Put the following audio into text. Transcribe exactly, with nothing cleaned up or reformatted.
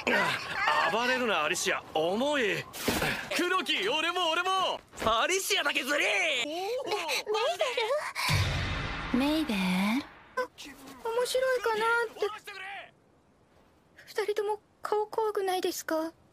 暴れるなアリシア、重い。 黒木、俺も俺も。 アリシアだけずりー。 メイベルメイベル、面白いかなって。二人とも顔怖くないですか？